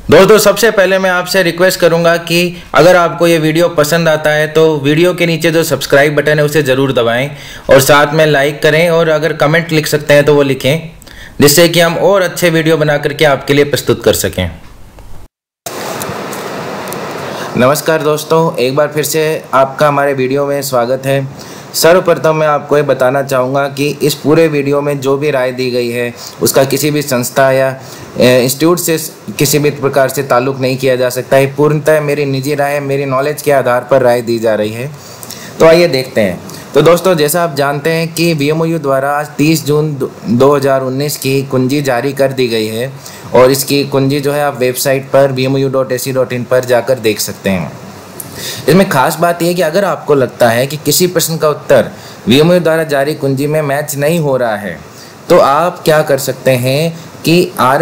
दोस्तों सबसे पहले मैं आपसे रिक्वेस्ट करूंगा कि अगर आपको ये वीडियो पसंद आता है तो वीडियो के नीचे जो सब्सक्राइब बटन है उसे ज़रूर दबाएं और साथ में लाइक करें और अगर कमेंट लिख सकते हैं तो वो लिखें, जिससे कि हम और अच्छे वीडियो बना करके आपके लिए प्रस्तुत कर सकें। नमस्कार दोस्तों, एक बार फिर से आपका हमारे वीडियो में स्वागत है। सर्वप्रथम मैं आपको ये बताना चाहूँगा कि इस पूरे वीडियो में जो भी राय दी गई है उसका किसी भी संस्था या इंस्टीट्यूट से किसी भी प्रकार से ताल्लुक़ नहीं किया जा सकता है। पूर्णतः मेरी निजी राय, मेरी नॉलेज के आधार पर राय दी जा रही है। तो आइए देखते हैं। तो दोस्तों, जैसा आप जानते हैं कि VMOU द्वारा आज 30 जून 2019 की कुंजी जारी कर दी गई है और इसकी कुंजी जो है आप वेबसाइट पर vmu.ac.in पर जाकर देख सकते हैं। इसमें खास बात यह कि अगर आपको लगता है कि किसी प्रश्न का उत्तर VMOU द्वारा जारी कुंजी में मैच नहीं हो रहा है तो आप क्या कर सकते हैं कि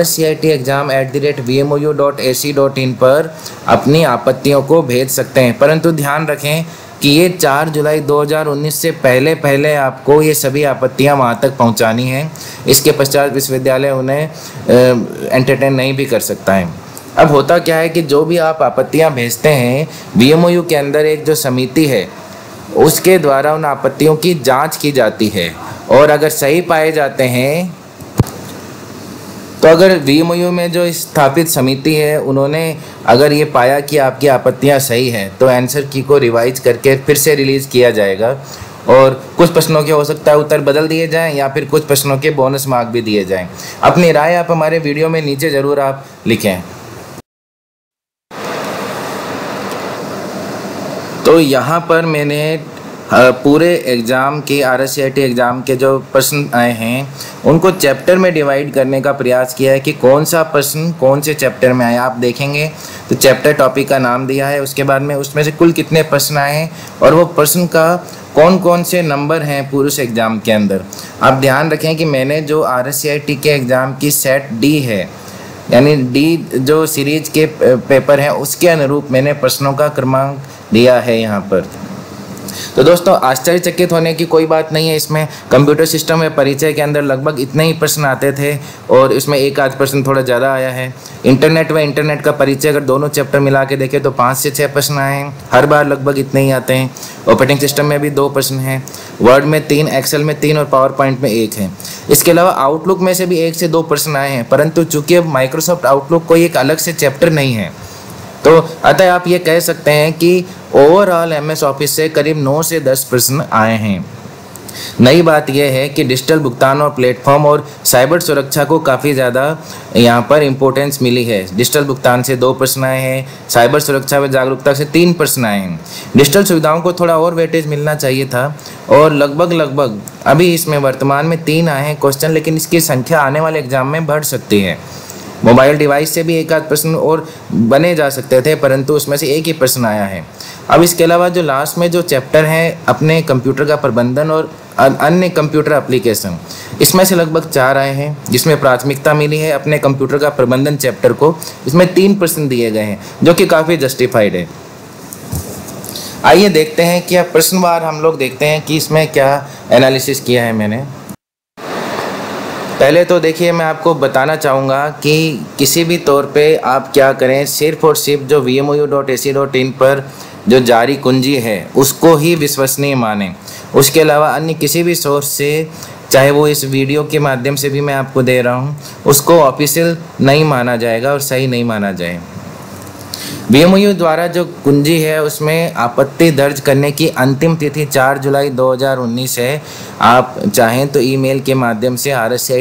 rscit@vmu.ac.in पर अपनी आपत्तियों को भेज सकते हैं। परंतु ध्यान रखें कि ये 4 जुलाई 2019 से पहले आपको ये सभी आपत्तियां वहां तक पहुंचानी हैं। इसके पश्चात विश्वविद्यालय उन्हें एंटरटेन नहीं भी कर सकता है। अब होता क्या है कि जो भी आप आपत्तियां भेजते हैं, VMOU के अंदर एक जो समिति है उसके द्वारा उन आपत्तियों की जांच की जाती है और अगर सही पाए जाते हैं तो अगर VMOU में जो स्थापित समिति है उन्होंने अगर ये पाया कि आपकी आपत्तियां सही हैं तो आंसर की को रिवाइज करके फिर से रिलीज़ किया जाएगा और कुछ प्रश्नों के हो सकता है उत्तर बदल दिए जाएं या फिर कुछ प्रश्नों के बोनस मार्क भी दिए जाएं। अपनी राय आप हमारे वीडियो में नीचे ज़रूर आप लिखें। तो यहाँ पर मैंने पूरे एग्ज़ाम के RSCIT एग्ज़ाम के जो प्रश्न आए हैं उनको चैप्टर में डिवाइड करने का प्रयास किया है कि कौन सा प्रश्न कौन से चैप्टर में आया। आप देखेंगे तो चैप्टर टॉपिक का नाम दिया है, उसके बाद में उसमें से कुल कितने प्रश्न आए हैं और वो प्रश्न का कौन कौन से नंबर हैं पूरे एग्ज़ाम के अंदर। आप ध्यान रखें कि मैंने जो RSCIT के एग्ज़ाम की सेट D है यानी D जो सीरीज के पेपर हैं उसके अनुरूप मैंने प्रश्नों का क्रमांक दिया है यहाँ पर। तो दोस्तों, आश्चर्यचकित होने की कोई बात नहीं है। इसमें कंप्यूटर सिस्टम में परिचय के अंदर लगभग इतने ही प्रश्न आते थे और इसमें एक आध प्रश्न थोड़ा ज़्यादा आया है। इंटरनेट का परिचय अगर दोनों चैप्टर मिला के देखें तो 5 से 6 प्रश्न आए हैं। हर बार लगभग इतने ही आते हैं। ऑपरेटिंग सिस्टम में भी 2 प्रश्न हैं, वर्ड में 3, एक्सेल में 3 और पावर पॉइंट में 1 है। इसके अलावा आउटलुक में से भी 1 से 2 प्रश्न आए हैं, परंतु चूँकि अब माइक्रोसॉफ्ट आउटलुक कोई एक अलग से चैप्टर नहीं है तो अतः आप ये कह सकते हैं कि ओवरऑल MS ऑफिस से करीब 9 से 10 प्रश्न आए हैं। नई बात यह है कि डिजिटल भुगतान और प्लेटफॉर्म और साइबर सुरक्षा को काफ़ी ज़्यादा यहाँ पर इम्पोर्टेंस मिली है। डिजिटल भुगतान से 2 प्रश्न आए हैं, साइबर सुरक्षा व जागरूकता से 3 प्रश्न आए हैं। डिजिटल सुविधाओं को थोड़ा और वेटेज मिलना चाहिए था और लगभग अभी इसमें वर्तमान में 3 आए हैं क्वेश्चन, लेकिन इसकी संख्या आने वाले एग्जाम में बढ़ सकती है। मोबाइल डिवाइस से भी एक आध प्रश्न और बने जा सकते थे, परंतु उसमें से 1 ही प्रश्न आया है। अब इसके अलावा जो लास्ट में जो चैप्टर है अपने कंप्यूटर का प्रबंधन और अन्य कंप्यूटर एप्लीकेशन, इसमें से लगभग 4 आए हैं, जिसमें प्राथमिकता मिली है अपने कंप्यूटर का प्रबंधन चैप्टर को। इसमें 3 प्रश्न दिए गए हैं जो कि काफ़ी जस्टिफाइड है। आइए देखते हैं कि अब प्रश्नवार हम लोग देखते हैं कि इसमें क्या एनालिसिस किया है मैंने। पहले तो देखिए, मैं आपको बताना चाहूँगा कि किसी भी तौर पे आप क्या करें, सिर्फ और सिर्फ जो vmu.ac.in पर जो जारी कुंजी है उसको ही विश्वसनीय मानें। उसके अलावा अन्य किसी भी सोर्स से, चाहे वो इस वीडियो के माध्यम से भी मैं आपको दे रहा हूँ, उसको ऑफिशियल नहीं माना जाएगा और सही नहीं माना जाए। VMOU द्वारा जो कुंजी है उसमें आपत्ति दर्ज करने की अंतिम तिथि 4 जुलाई 2019 है। आप चाहें तो ईमेल के माध्यम से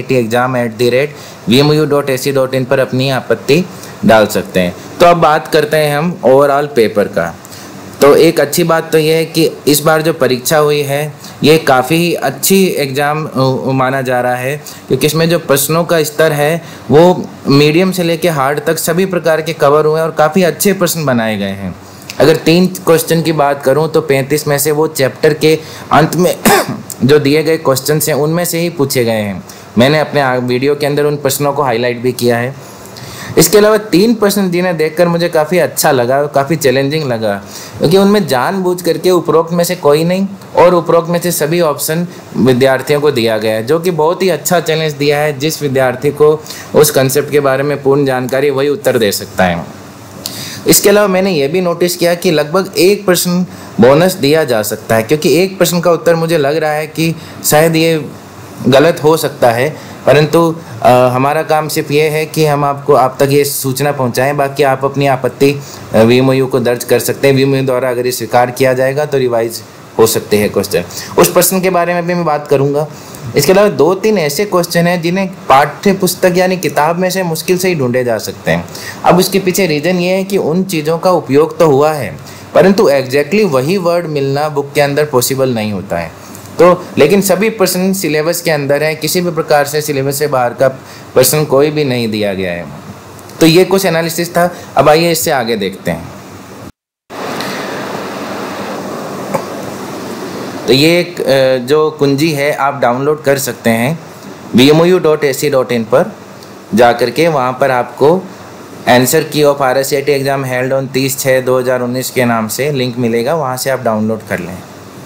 rscitexam@vmu.ac.in पर अपनी आपत्ति डाल सकते हैं। तो अब बात करते हैं हम ओवरऑल पेपर का। तो एक अच्छी बात तो यह है कि इस बार जो परीक्षा हुई है ये काफ़ी अच्छी एग्ज़ाम माना जा रहा है, क्योंकि इसमें जो प्रश्नों का स्तर है वो मीडियम से लेकर हार्ड तक सभी प्रकार के कवर हुए हैं और काफ़ी अच्छे प्रश्न बनाए गए हैं। अगर 3 क्वेश्चन की बात करूं तो 35 में से वो चैप्टर के अंत में जो दिए गए क्वेश्चन हैं उनमें से ही पूछे गए हैं। मैंने अपने वीडियो के अंदर उन प्रश्नों को हाईलाइट भी किया है। इसके अलावा 3 प्रश्न जिन्हें देखकर मुझे काफ़ी अच्छा लगा और काफ़ी चैलेंजिंग लगा, क्योंकि उनमें जानबूझ करके उपरोक्त में से कोई नहीं और उपरोक्त में से सभी ऑप्शन विद्यार्थियों को दिया गया है, जो कि बहुत ही अच्छा चैलेंज दिया है। जिस विद्यार्थी को उस कंसेप्ट के बारे में पूर्ण जानकारी, वही उत्तर दे सकता है। इसके अलावा मैंने ये भी नोटिस किया कि लगभग 1 प्रश्न बोनस दिया जा सकता है, क्योंकि 1 प्रश्न का उत्तर मुझे लग रहा है कि शायद ये गलत हो सकता है, परंतु हमारा काम सिर्फ ये है कि हम आप तक ये सूचना पहुंचाएं। बाकी आप अपनी आपत्ति वीएमओयू को दर्ज कर सकते हैं। वीएमओयू द्वारा अगर ये स्वीकार किया जाएगा तो रिवाइज हो सकते हैं क्वेश्चन। उस प्रश्न के बारे में भी मैं बात करूंगा। इसके अलावा 2-3 ऐसे क्वेश्चन हैं जिन्हें पाठ्य पुस्तक यानी किताब में से मुश्किल से ही ढूंढे जा सकते हैं। अब उसके पीछे रीज़न ये है कि उन चीज़ों का उपयोग तो हुआ है, परंतु एग्जैक्टली वही वर्ड मिलना बुक के अंदर पॉसिबल नहीं होता है। तो लेकिन सभी प्रश्न सिलेबस के अंदर है, किसी भी प्रकार से सिलेबस से बाहर का प्रश्न कोई भी नहीं दिया गया है। तो ये कुछ एनालिसिस था। अब आइए इससे आगे देखते हैं। तो ये एक जो कुंजी है आप डाउनलोड कर सकते हैं vmu.ac.in पर जा करके। वहाँ पर आपको answer key of RSCT exam held on 30/6/2019 के नाम से लिंक मिलेगा, वहाँ से आप डाउनलोड कर लें।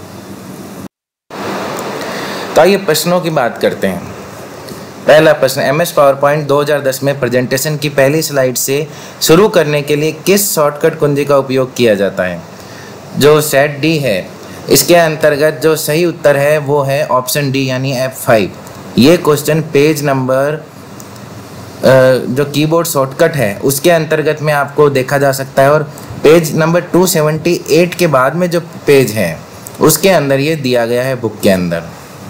तो आइए प्रश्नों की बात करते हैं। पहला प्रश्न, MS पावरपॉइंट 2010 में प्रेजेंटेशन की पहली स्लाइड से शुरू करने के लिए किस शॉर्टकट कुंजी का उपयोग किया जाता है? जो सेट डी है, इसके अंतर्गत जो सही उत्तर है वो है ऑप्शन डी यानी F5। ये क्वेश्चन पेज नंबर जो कीबोर्ड शॉर्टकट है उसके अंतर्गत में आपको देखा जा सकता है, और पेज नंबर 278 के बाद में जो पेज है उसके अंदर ये दिया गया है बुक के अंदर।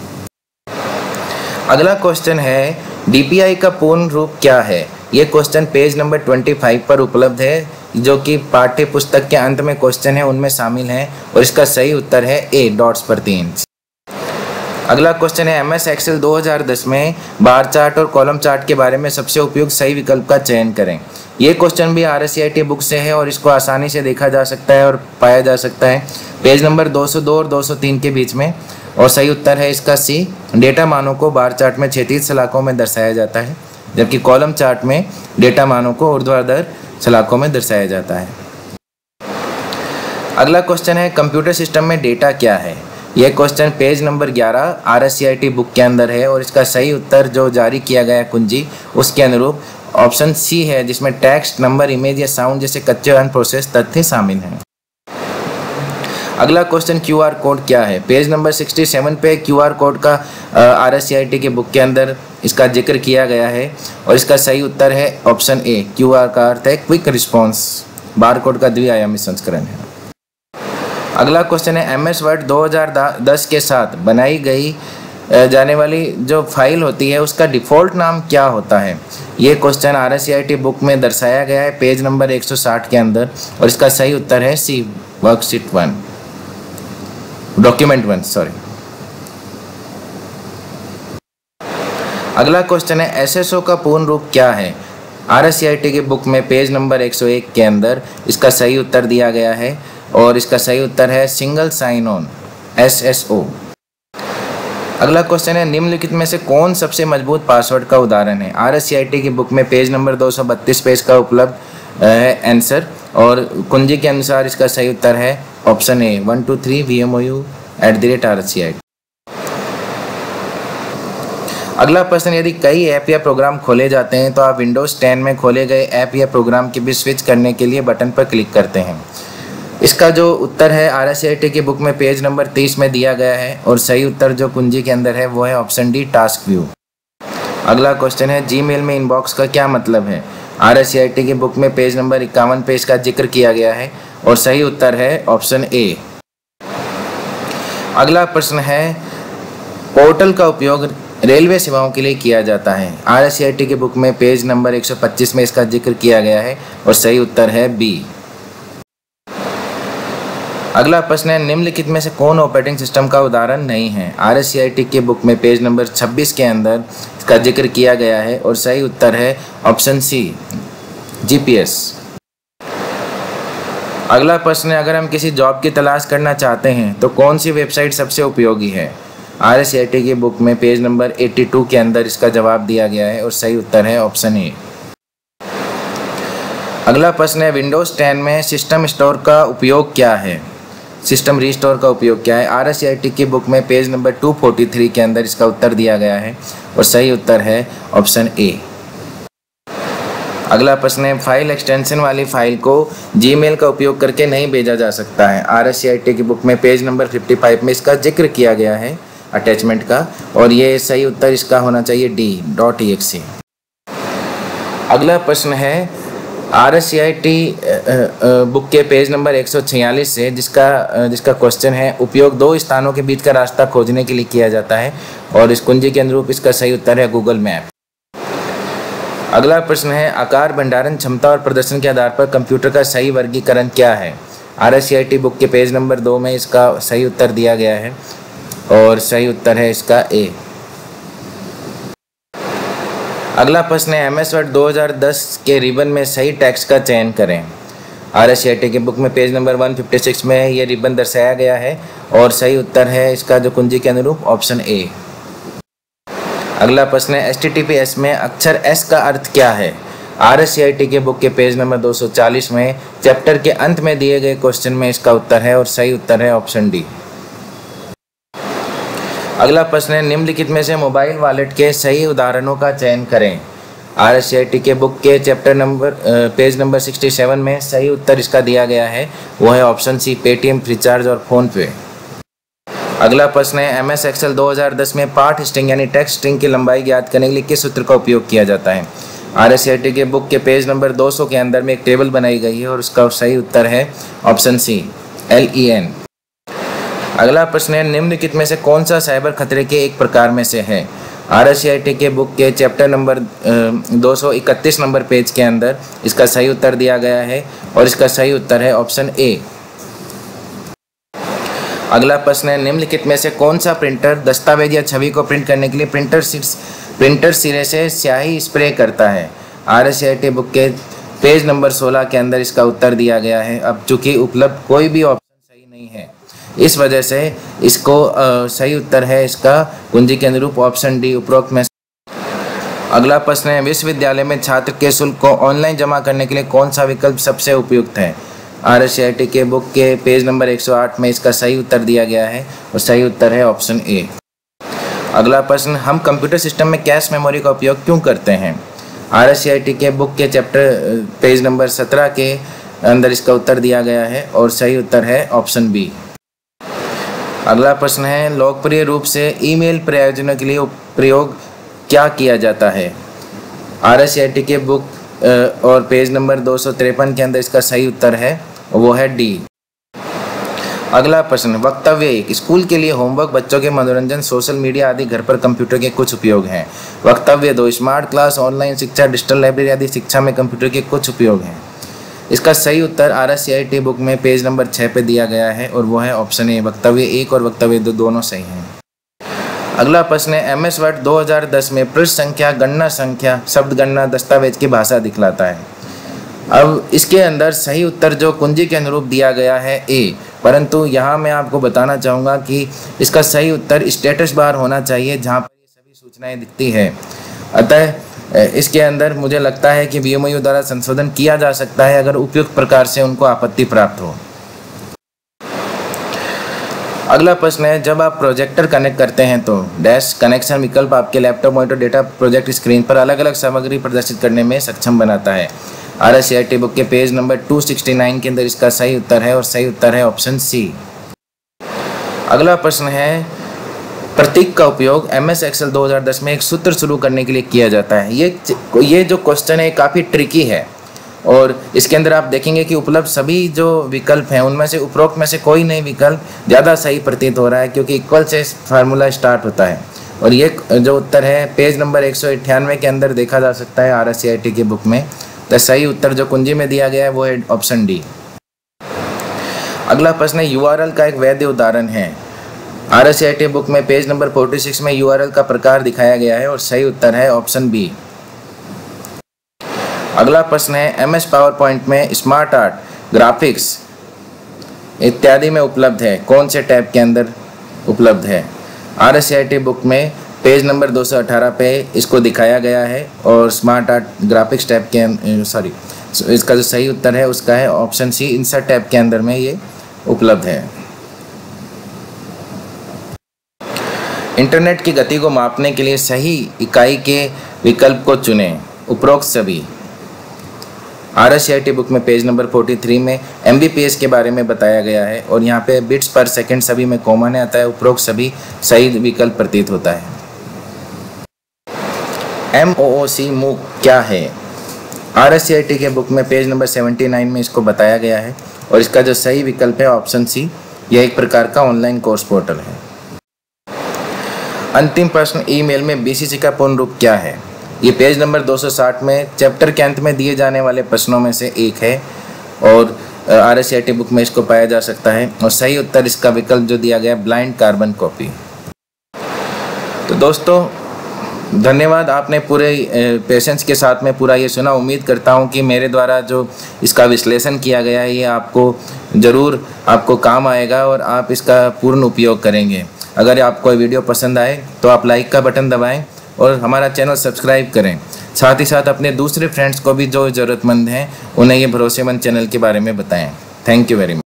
अगला क्वेश्चन है DPI का पूर्ण रूप क्या है? ये क्वेश्चन पेज नंबर 25 पर उपलब्ध है, जो कि पाठ्य पुस्तक के अंत में क्वेश्चन है उनमें शामिल है, और इसका सही उत्तर है A, डॉट्स प्रति इंच। अगला क्वेश्चन है MS एक्सेल 2010 में बार चार्ट और कॉलम चार्ट के बारे में सबसे उपयुक्त सही विकल्प का चयन करें। ये क्वेश्चन भी RSCT बुक से है और इसको आसानी से देखा जा सकता है और पाया जा सकता है पेज नंबर 202 और 203 के बीच में, और सही उत्तर है इसका C। डेटा मानों को बार चार्ट में क्षैतिज सलाखों में दर्शाया जाता है, जबकि कॉलम चार्ट में डेटा मानों को ऊर्ध्वाधर सलाखों में दर्शाया जाता है। अगला क्वेश्चन है कंप्यूटर सिस्टम में डेटा क्या है? यह question page number 11 RSCT book के अंदर है, और इसका सही उत्तर जो जारी किया गया है कुंजी उसके अनुरूप ऑप्शन C है, जिसमें टेक्स्ट, नंबर, इमेज या साउंड जैसे कच्चे और अनप्रोसेस तथ्य शामिल हैं। अगला क्वेश्चन QR कोड क्या है? पेज नंबर 67 पे QR कोड का RSCT के बुक के अंदर इसका जिक्र किया गया है, और इसका सही उत्तर है ऑप्शन A। QR का अर्थ है क्विक रिस्पॉन्स, बारकोड का द्विआयामी संस्करण है। अगला क्वेश्चन है MS वर्ड 2010 के साथ बनाई गई जाने वाली जो फाइल होती है उसका डिफ़ॉल्ट नाम क्या होता है? ये क्वेश्चन RSCT बुक में दर्शाया गया है पेज नंबर 160 के अंदर, और इसका सही उत्तर है C, वर्कशीट 1, डॉक्यूमेंट 1 सॉरी। अगला क्वेश्चन है SSO का पूर्ण रूप क्या है? RSCT की बुक में पेज नंबर 101 के अंदर इसका सही उत्तर दिया गया है, और इसका सही उत्तर है सिंगल साइन ऑन, SSO। अगला क्वेश्चन है निम्नलिखित में से कौन सबसे मजबूत पासवर्ड का उदाहरण है? RSCT की बुक में पेज नंबर 232 पेज का उपलब्ध है आंसर, और कुंजी के अनुसार इसका सही उत्तर है ऑप्शन A 123 VMOU@RSCT। अगला प्रश्न, यदि कई ऐप या प्रोग्राम खोले जाते हैं तो आप विंडोज़ 10 में खोले गए ऐप या प्रोग्राम के बीच स्विच करने के लिए बटन पर क्लिक करते हैं। इसका जो उत्तर है RSCT की बुक में पेज नंबर 30 में दिया गया है, और सही उत्तर जो कुंजी के अंदर है वो है ऑप्शन डी, टास्क व्यू। अगला क्वेश्चन है जीमेल में इनबॉक्स का क्या मतलब है? RSCT की बुक में पेज नंबर 51 पे इसका जिक्र किया गया है, और सही उत्तर है ऑप्शन A। अगला प्रश्न है पोर्टल का उपयोग रेलवे सेवाओं के लिए किया जाता है। RSCT की बुक में पेज नंबर 125 में इसका जिक्र किया गया है, और सही उत्तर है B। अगला प्रश्न है निम्नलिखित में से कौन ऑपरेटिंग सिस्टम का उदाहरण नहीं है? RSCT की बुक में पेज नंबर 26 के अंदर इसका जिक्र किया गया है, और सही उत्तर है ऑप्शन C, GPS। अगला प्रश्न है अगर हम किसी जॉब की तलाश करना चाहते हैं तो कौन सी वेबसाइट सबसे उपयोगी है? RSCT की बुक में पेज नंबर 82 के अंदर इसका जवाब दिया गया है, और सही उत्तर है ऑप्शन A। अगला प्रश्न है विंडोज़ 10 में सिस्टम स्टोर का उपयोग क्या है, सिस्टम रीस्टोर का उपयोग क्या है। RSCIT की बुक में पेज नंबर 243 के अंदर इसका उत्तर दिया गया है और सही उत्तर है ऑप्शन ए। अगला प्रश्न है फाइल एक्सटेंशन वाली फाइल को जीमेल का उपयोग करके नहीं भेजा जा सकता है। RSCIT की बुक में पेज नंबर 55 में इसका जिक्र किया गया है अटैचमेंट का, और ये सही उत्तर इसका होना चाहिए D.exe। अगला प्रश्न है RSCIT बुक के पेज नंबर 146 से जिसका क्वेश्चन है उपयोग दो स्थानों के बीच का रास्ता खोजने के लिए किया जाता है, और इस कुंजी के अनुरूप इसका सही उत्तर है गूगल मैप। अगला प्रश्न है आकार, भंडारण क्षमता और प्रदर्शन के आधार पर कंप्यूटर का सही वर्गीकरण क्या है। RSCIT बुक के पेज नंबर 2 में इसका सही उत्तर दिया गया है और सही उत्तर है इसका ए। अगला प्रश्न है MS वर्ड 2010 के रिबन में सही टेक्स्ट का चयन करें। RSCIT की बुक में पेज नंबर 156 में ये रिबन दर्शाया गया है और सही उत्तर है इसका जो कुंजी के अनुरूप ऑप्शन ए। अगला प्रश्न है HTTPS में अक्षर S का अर्थ क्या है। RSCIT के बुक के पेज नंबर 240 में चैप्टर के अंत में दिए गए क्वेश्चन में इसका उत्तर है और सही उत्तर है ऑप्शन डी। अगला प्रश्न है निम्नलिखित में से मोबाइल वॉलेट के सही उदाहरणों का चयन करें। RSCIT के बुक के चैप्टर नंबर पेज नंबर 67 में सही उत्तर इसका दिया गया है, वो है ऑप्शन सी पेटीएम, फ्रीचार्ज और फ़ोनपे। अगला प्रश्न है MS Excel 2010 में पाठ स्ट्रिंग यानी टेक्स्ट स्ट्रिंग की लंबाई ज्ञात करने के लिए किस सूत्र का उपयोग किया जाता है। RSCIT के बुक के पेज नंबर 200 के अंदर में एक टेबल बनाई गई है और उसका सही उत्तर है ऑप्शन सी LEN। अगला प्रश्न है निम्नलिखित में से कौन सा साइबर खतरे के एक प्रकार में से है। RSCIT के बुक के चैप्टर नंबर 231 नंबर पेज के अंदर इसका सही उत्तर दिया गया है और इसका सही उत्तर है ऑप्शन ए। अगला प्रश्न है निम्नलिखित में से कौन सा प्रिंटर दस्तावेज या छवि को प्रिंट करने के लिए प्रिंटर सिरे से स्याही स्प्रे करता है। RSCIT बुक के पेज नंबर 16 के अंदर इसका उत्तर दिया गया है। अब चूंकि उपलब्ध कोई भी ऑप्शन सही नहीं है, इस वजह से इसको सही उत्तर है इसका कुंजी के अनुरूप ऑप्शन डी उपरोक्त में। अगला प्रश्न है विश्वविद्यालय में छात्र के शुल्क को ऑनलाइन जमा करने के लिए कौन सा विकल्प सबसे उपयुक्त है। RSCIT के बुक के पेज नंबर 108 में इसका सही उत्तर दिया गया है और सही उत्तर है ऑप्शन ए। अगला प्रश्न हम कंप्यूटर सिस्टम में कैश मेमोरी का उपयोग क्यों करते हैं। RSCIT के बुक के चैप्टर पेज नंबर 17 के अंदर इसका उत्तर दिया गया है और सही उत्तर है ऑप्शन बी। अगला प्रश्न है लोकप्रिय रूप से ईमेल प्रयोजनों के लिए प्रयोग क्या किया जाता है। RSCIT के बुक और पेज नंबर 253 के अंदर इसका सही उत्तर है, वो है डी। अगला प्रश्न वक्तव्य 1 स्कूल के लिए होमवर्क, बच्चों के मनोरंजन, सोशल मीडिया आदि घर पर कंप्यूटर के कुछ उपयोग हैं। वक्तव्य 2 स्मार्ट क्लास, ऑनलाइन शिक्षा, डिजिटल लाइब्रेरी आदि शिक्षा में कंप्यूटर के कुछ उपयोग हैं। इसका सही उत्तर RSCIT बुक में पेज नंबर 6 पे दिया गया है और वो है ऑप्शन ए। वक्तव्य 1 और वक्तव्य 2 दोनों सही हैं। अगला प्रश्न है MS वर्ड 2010 में पृष्ठ संख्या, गणना संख्या, शब्द गणना, दस्तावेज की भाषा दिखलाता है। अब इसके अंदर सही उत्तर जो कुंजी के अनुरूप दिया गया है ए, परंतु यहाँ मैं आपको बताना चाहूँगा कि इसका सही उत्तर स्टेटस बार होना चाहिए जहाँ पर ये सभी सूचनाएं दिखती है। अतः इसके अंदर मुझे लगता है कि VMU द्वारा संशोधन किया जा सकता है अगर उपयुक्त प्रकार से उनको आपत्ति प्राप्त हो। अगला प्रश्न है जब आप प्रोजेक्टर कनेक्ट करते हैं तो डैश कनेक्शन विकल्प आपके laptop monitor data project screen पर अलग अलग सामग्री प्रदर्शित करने में सक्षम बनाता है। RSCIT बुक के पेज नंबर 269 के अंदर इसका सही उत्तर है और सही उत्तर है ऑप्शन सी। अगला प्रश्न है प्रतीक का उपयोग MS Excel 2010 में एक सूत्र शुरू करने के लिए किया जाता है। ये जो क्वेश्चन है काफ़ी ट्रिकी है और इसके अंदर आप देखेंगे कि उपलब्ध सभी जो विकल्प हैं उनमें से उपरोक्त में से कोई नहीं विकल्प ज़्यादा सही प्रतीत हो रहा है, क्योंकि इक्वल से फार्मूला स्टार्ट होता है। और ये जो उत्तर है पेज नंबर 198 के अंदर देखा जा सकता है RSCIT की बुक में। तो सही उत्तर जो कुंजी में दिया गया है वो है ऑप्शन डी। अगला प्रश्न है URL का एक वैध उदाहरण है। RSCIT बुक में पेज नंबर 46 में URL का प्रकार दिखाया गया है और सही उत्तर है ऑप्शन बी। अगला प्रश्न है MS PowerPoint में स्मार्ट आर्ट, ग्राफिक्स इत्यादि में उपलब्ध है, कौन से टैब के अंदर उपलब्ध है। RSCIT बुक में पेज नंबर 218 पे इसको दिखाया गया है और स्मार्ट आर्ट ग्राफिक्स टैब के इसका जो सही उत्तर है उसका है ऑप्शन सी, इंसर्ट टैब के अंदर में ये उपलब्ध है। इंटरनेट की गति को मापने के लिए सही इकाई के विकल्प को चुनें। उपरोक्त सभी। RSCIT बुक में पेज नंबर 43 में MBPS के बारे में बताया गया है और यहाँ पे बिट्स पर सेकंड सभी में कॉमन आता है। उपरोक्त सभी सही विकल्प प्रतीत होता है। MOOC मूक क्या है? RSCIT के बुक में पेज नंबर 79 में इसको बताया गया है और इसका जो सही विकल्प है ऑप्शन सी, यह एक प्रकार का ऑनलाइन कोर्स पोर्टल है। अंतिम प्रश्न, ईमेल में BCC का पूर्ण रूप क्या है? ये पेज नंबर 260 में चैप्टर के अंत में दिए जाने वाले प्रश्नों में से एक है और RSCIT बुक में इसको पाया जा सकता है और सही उत्तर इसका विकल्प जो दिया गया ब्लाइंड कार्बन कॉपी। तो दोस्तों धन्यवाद, आपने पूरे पेशेंस के साथ में पूरा ये सुना। उम्मीद करता हूँ कि मेरे द्वारा जो इसका विश्लेषण किया गया है ये आपको ज़रूर आपको काम आएगा और आप इसका पूर्ण उपयोग करेंगे। अगर आपको वीडियो पसंद आए तो आप लाइक का बटन दबाएं और हमारा चैनल सब्सक्राइब करें। साथ ही साथ अपने दूसरे फ्रेंड्स को भी जो ज़रूरतमंद हैं उन्हें ये भरोसेमंद चैनल के बारे में बताएं। Thank you very much.